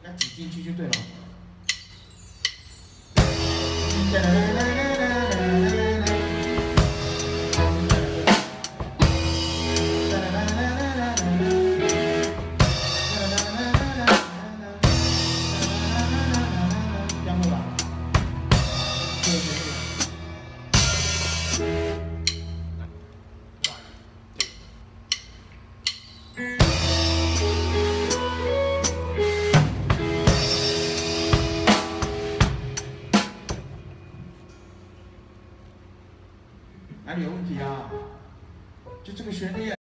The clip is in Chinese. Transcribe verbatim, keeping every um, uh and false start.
要挤进去就对了。这样会吧？对对对。 哪里有问题啊？就这个旋律啊。